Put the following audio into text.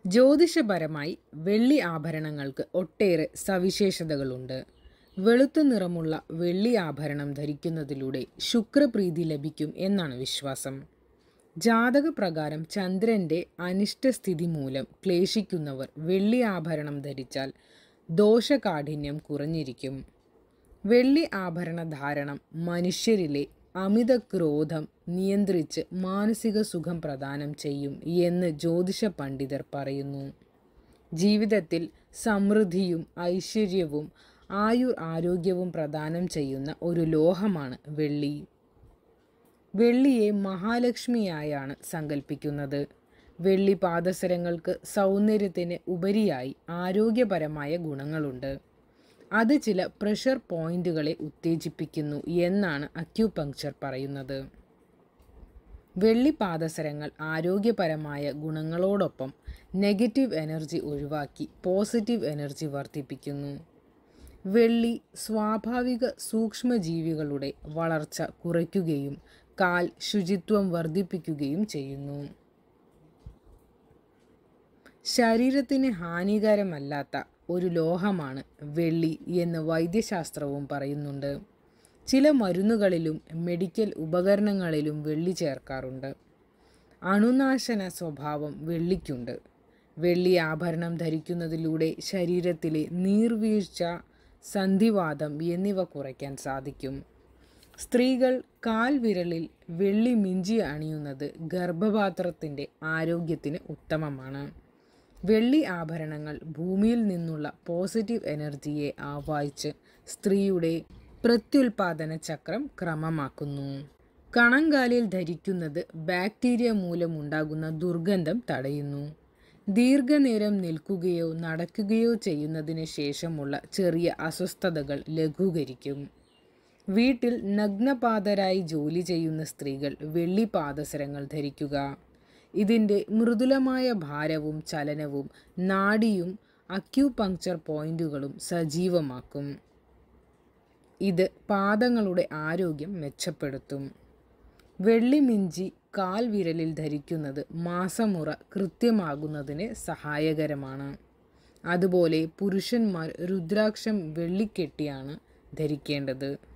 ജ്യോതിഷപരമായി വെള്ളി ആഭരണങ്ങൾക്ക് ഒട്ടേറെ സവിശേഷതകളുണ്ട്. വെളുത്ത നിറമുള്ള വെള്ളി ആഭരണം ധരിക്കുന്നതിലൂടെ ശുക്രപ്രീതി ലഭിക്കും എന്നാണ് വിശ്വാസം. ജാതകപ്രകാരം ചന്ദ്രൻ്റെ അനിഷ്ടസ്ഥിതി മൂലം ക്ലേശിക്കുന്നവർ വെള്ളി ആഭരണം ധരിച്ചാൽ ദോഷകാഠിന്യം കുറഞ്ഞിരിക്കും. വെള്ളി ആഭരണ ധാരണം മനുഷ്യരിലെ അമിത ക്രോധം നിയന്ത്രിച്ച് മാനസിക സുഖം പ്രദാനം ചെയ്യും എന്ന് ജ്യോതിഷ പണ്ഡിതർ പറയുന്നു. ജീവിതത്തിൽ സമൃദ്ധിയും ഐശ്വര്യവും ആരോഗ്യവും പ്രദാനം ചെയ്യുന്ന ഒരു ലോഹമാണ് വെള്ളി. വെള്ളിയെ മഹാലക്ഷ്മിയായാണ് സങ്കല്പിക്കുന്നത്. വെള്ളി പാദസരങ്ങൾക്ക് സൗന്ദര്യത്തിന് ഉപരിയായി ആരോഗ്യപരമായ ഗുണങ്ങളുണ്ട്. അത് ചില പ്രഷർ പോയിന്റുകളെ ഉത്തേജിപ്പിക്കുന്നു എന്നാണ് അക്യുപങ്ക്ചർ പറയുന്നത്. വെള്ളി പാദസരങ്ങൾ ആരോഗ്യപരമായ ഗുണങ്ങളോടൊപ്പം നെഗറ്റീവ് എനർജി ഒഴിവാക്കി പോസിറ്റീവ് എനർജി വർദ്ധിപ്പിക്കുന്നു. വെള്ളി സ്വാഭാവിക സൂക്ഷ്മജീവികളുടെ വളർച്ച കുറയ്ക്കുകയും കാൽ ശുചിത്വം വർദ്ധിപ്പിക്കുകയും ചെയ്യുന്നു. ശരീരത്തിന് ഹാനികരമല്ലാത്ത ഒരു ലോഹമാണ് വെള്ളി എന്ന് വൈദ്യശാസ്ത്രവും പറയുന്നുണ്ട്. ചില മരുന്നുകളിലും മെഡിക്കൽ ഉപകരണങ്ങളിലും വെള്ളി ചേർക്കാറുണ്ട്. അണുനാശന സ്വഭാവം വെള്ളിക്കുണ്ട്. വെള്ളി ആഭരണം ധരിക്കുന്നതിലൂടെ ശരീരത്തിലെ നീർവീഴ്ച, സന്ധിവാതം എന്നിവ കുറയ്ക്കാൻ സാധിക്കും. സ്ത്രീകൾ കാൽവിരലിൽ വെള്ളി മിഞ്ചി അണിയുന്നത് ഗർഭപാത്രത്തിൻ്റെ ആരോഗ്യത്തിന് ഉത്തമമാണ്. വെള്ളി ആഭരണങ്ങൾ ഭൂമിയിൽ നിന്നുള്ള പോസിറ്റീവ് എനർജിയെ ആവാഹിച്ച് സ്ത്രീയുടെ പ്രത്യുൽപാദന ചക്രം ക്രമമാക്കുന്നു. കണങ്കാലിൽ ധരിക്കുന്നത് ബാക്ടീരിയ മൂലമുണ്ടാകുന്ന ദുർഗന്ധം തടയുന്നു. ദീർഘനേരം നിൽക്കുകയോ നടക്കുകയോ ചെയ്യുന്നതിന് ശേഷമുള്ള ചെറിയ അസ്വസ്ഥതകൾ ലഘൂകരിക്കും. വീട്ടിൽ നഗ്നപാതരായി ജോലി ചെയ്യുന്ന സ്ത്രീകൾ വെള്ളി പാദസരങ്ങൾ ധരിക്കുക. ഇതിൻ്റെ മൃദുലമായ ഭാരവും ചലനവും നാഡിയും അക്യുപങ്ക്ചർ പോയിന്റുകളും സജീവമാക്കും. ഇത് പാദങ്ങളുടെ ആരോഗ്യം മെച്ചപ്പെടുത്തും. വെള്ളി മിഞ്ചി കാൽ വിരലിൽ ധരിക്കുന്നത് മാസമുറ കൃത്യമാകുന്നതിന് സഹായകരമാണ്. അതുപോലെ പുരുഷന്മാർ രുദ്രാക്ഷം വെള്ളിക്കെട്ടിയാണ് ധരിക്കേണ്ടത്.